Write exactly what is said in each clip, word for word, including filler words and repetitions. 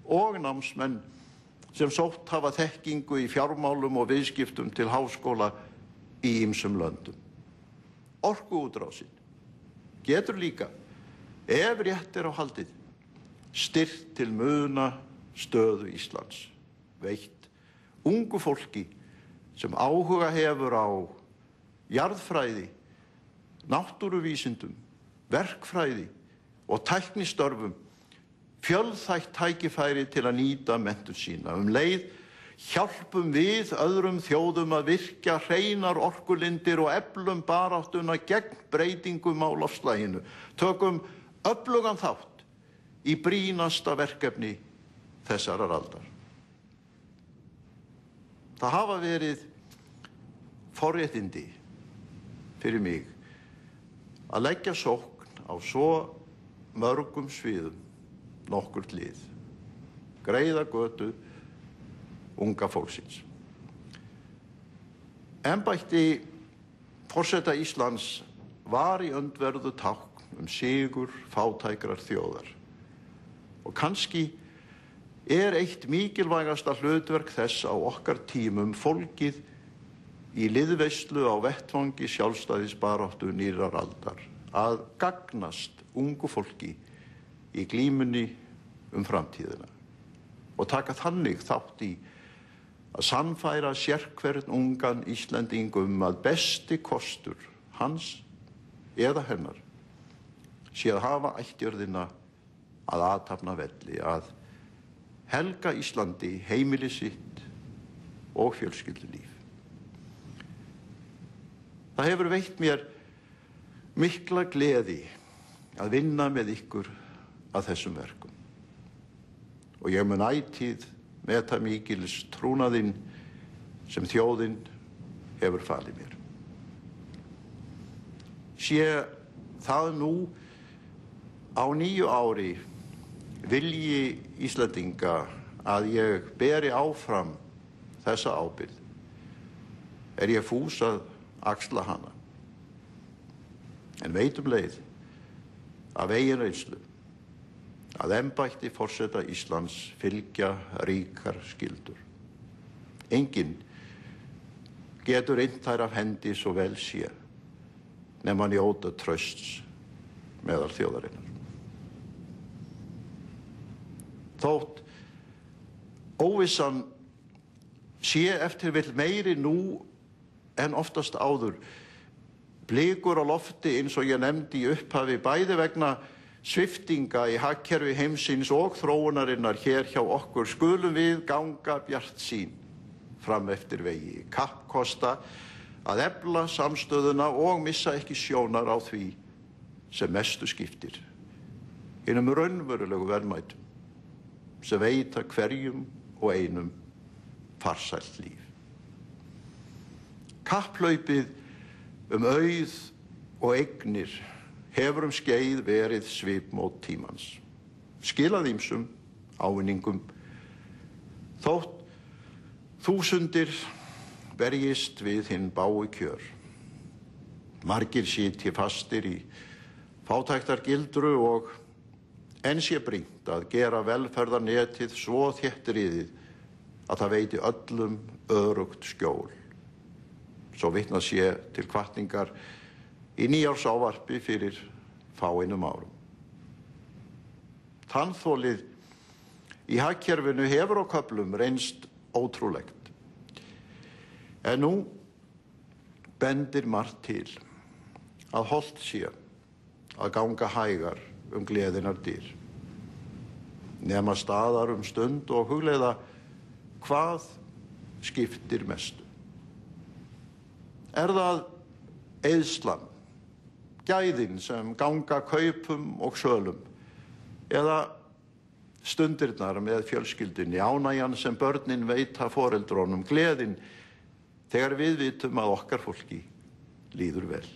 og námsmenn sem sótt hafa þekkingu í fjármálum og viðskiptum til háskóla í ýmsum löndum. Orkuútrásin getur líka, ef rétt er á haldið, styrkt til muna stöðu Íslands, veitt ungu fólki sem áhuga hefur á jarðfræði, náttúruvísindum, verkfræði og tæknistörfum fjölþætt tækifæri til að nýta menntun sína. Um leið hjálpum við öðrum þjóðum að virkja hreinar orkulindir og eflum baráttuna gegn breytingum á loftslaginu. Tökum öflugan þátt í brýnasta verkefni þessarar aldar. Það hafa verið forréttindi fyrir mig að leggja sókn á svo mörgum sviðum nokkurt lið, greiða götu unga fólksins. Embætti forseta Íslands var í öndverðu tákn um sigur fátækrar þjóðar og kannski er eitt mikilvægasta hlutverk þess á okkar tímum fólgið í liðveislu á vettvangi sjálfstæðisbaráttu nýrrar aldar að gagnast ungu fólki í glímunni um framtíðina og taka þannig þátt í að sannfæra sérhvern ungan Íslending um að besti kostur hans eða hennar sé að hafa ættjörðina að athafna velli, að helga Íslandi heimili sitt og fjölskyldulíf. Það hefur veitt mér mikla gleði að vinna með ykkur að þessum verkum og ég mun ætíð meta mikils trúnaðinn sem þjóðin hefur falið mér. Sé það nú á nýju ári vilji Íslendinga að ég beri áfram þessa ábyrgð, er ég fús að axla hana. En veit um leið af eigin reynslu að embætti forseta Íslands fylgja ríkar skyldur. Enginn getur innt þær af hendi svo vel sé nema njóta trausts meðal þjóðarinnar. Þótt óvissan sé eftir vill meiri nú en oftast áður, blikur á lofti eins og ég nefndi í upphafi bæði vegna sviptinga í hagkerfi heimsins og þróunarinnar hér hjá okkur, skulum við ganga bjartsýn fram eftir vegi, kappkosta að efla samstöðuna og missa ekki sjónar á því sem mestu skiptir, hinum raunverulegu verðmætum sem veita hverjum og einum farsælt líf. Kapphlaupið um auð og eignir hefur um skeið verið svipmót tímans, skilað ýmsum ávinningum, þótt þúsundir berjist við hinn bái kjör. Margir sitji fastir í fátæktargildru og enn sé brýnt að gera velferðarnetið svo þéttriðið að það veiti öllum örugt skjól. Svo vitnað sé til hvatningar í nýársávarpi fyrir fáeinum árum. Tannþolið í hagkerfinu hefur á köflum reynst ótrúlegt. En nú bendir margt til að hollt sé að ganga hægar um gleðinar dyr, nema staðar um stund og hugleiða hvað skiptir mestu. Er það eyðslan, gæðin sem ganga kaupum og sölum, eða stundirnar með fjölskyldunni, ánægjan sem börnin veita foreldrónum, gleðin þegar við vitum að okkar fólki líður vel?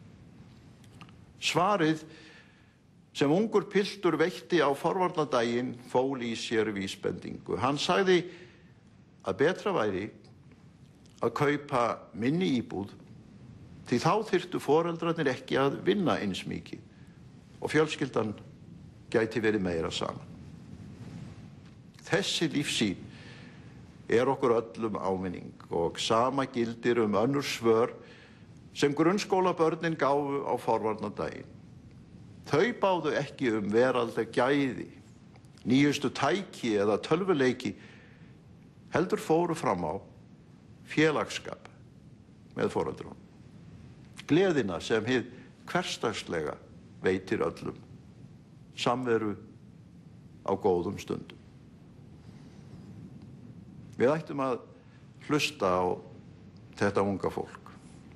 Svarið sem ungur piltur veitti á forvarnardaginn fól í sér vísbendingu. Hann sagði að betra væri að kaupa minni íbúð því þá þyrftu foreldrarnir ekki að vinna eins mikið og fjölskyldan gæti verið meira saman. Þessi lífsýn er okkur öllum áminning og sama gildir um önnur svör sem grunnskólabörnin gáfu á forvarnardaginn. Þau báðu ekki um veraldleg gæði, nýjustu tæki eða tölvuleiki, heldur fóru fram á félagsskap með foreldrum. Gleðina sem hið hversdagslega veitir öllum, samveru á góðum stundum. Við ættum að hlusta á þetta unga fólk,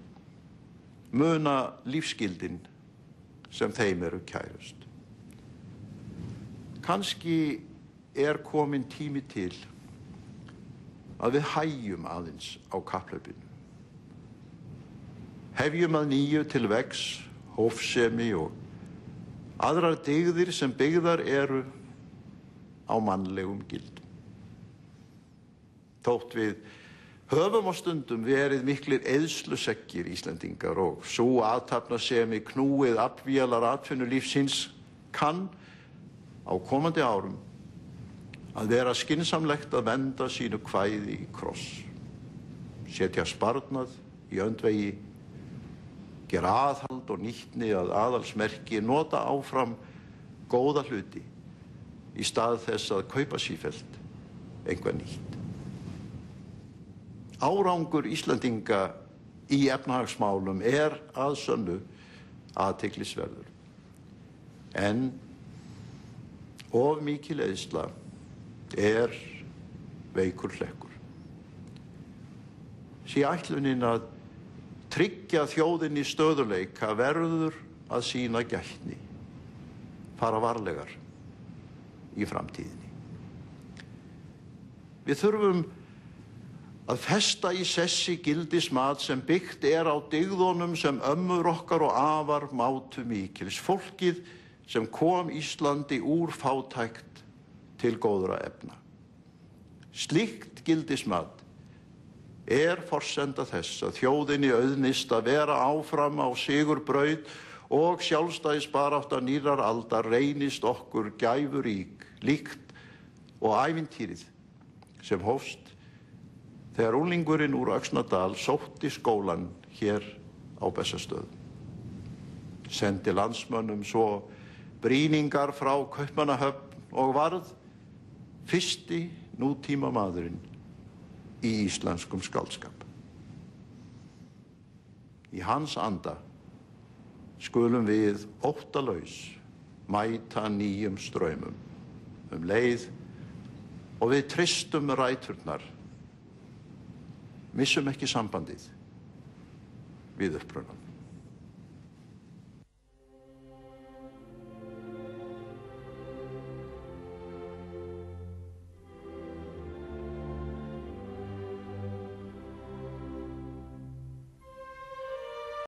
muna lífsgildin sem þeim eru kærust. Kannski er komin tími til að við hægjum aðeins á kapphlaupinu. Hefjum að nýju til vegs, hófsemi og aðrar dygðir sem byggðar eru á mannlegum gildum. Þótt við höfum á stundum verið miklir eyðsluseggir Íslendingar og sú athafnasemi knúið aflvélar atvinnulífsins kann á komandi árum að vera skynsamlegt að venda sínu kvæði í kross, setja sparnað í öndvegi, gera aðhald og nýtni að aðalsmerki, nota áfram góða hluti í stað þess að kaupa sífellt eitthvað nýtt. Árangur Íslendinga í efnahagsmálum er að sönnu athyglisverður, en of mikil eyðsla er veikur hlekkur. Sé ætlunin að tryggja þjóðinni stöðuleika verður að sýna gætni, fara varlegar í framtíðinni. Við þurfum að festa í sessi gildismat sem byggt er á dygðunum sem ömmur okkar og afar mátu mikils, fólkið sem kom Íslandi úr fátækt til góðra efna. Slíkt gildismat er forsenda þess að þjóðinni auðnist að vera áfram á sigurbraut og sjálfstæðisbarátta nýrrar aldar reynist okkur gæfurík, líkt og ævintýrið sem hófst þegar unglingurinn úr Öxnadal sótti skólann hér á Bessastöðum. Sendi landsmönnum svo brýningar frá Kaupmannahöfn og varð fyrsti nútímamaðurinn í íslenskum skáldskap. Í hans anda skulum við óttalaus mæta nýjum straumum um leið og við treystum ræturnar, missum ekki sambandið við upprunann.